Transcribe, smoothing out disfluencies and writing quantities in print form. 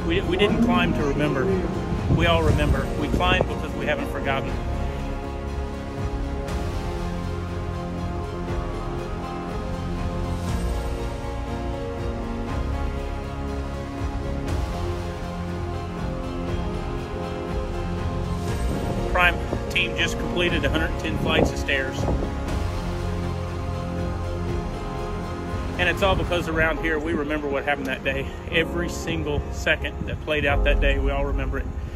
We didn't climb to remember. We all remember. We climbed because we haven't forgotten. Prime team just completed 110 flights of stairs. And it's all because around here we remember what happened that day. Every single second that played out that day, we all remember it.